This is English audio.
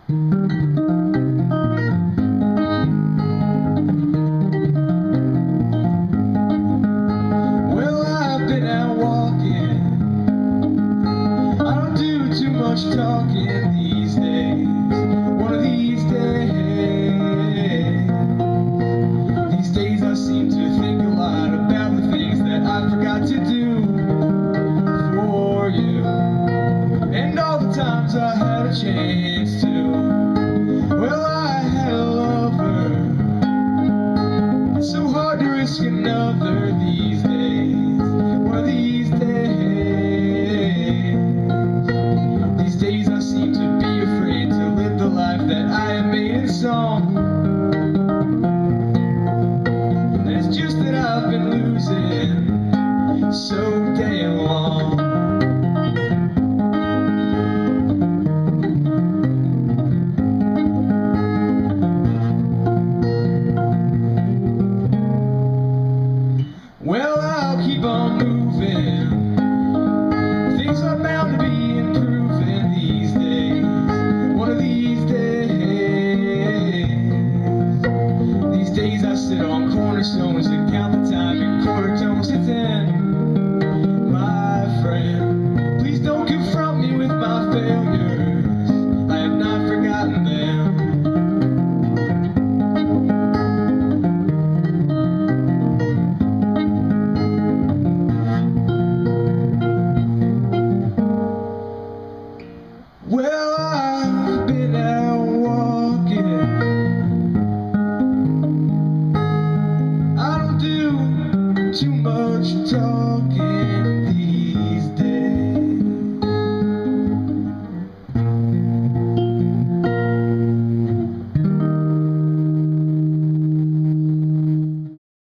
Well, I've been out walking. I don't do too much talking these days. One of these days I seem to think a lot about the things that I forgot to do for you, and all the times I had a chance to. Well, I had a lover. It's so hard to risk another these days. One of these days I seem to be afraid to live the life that I have made in song.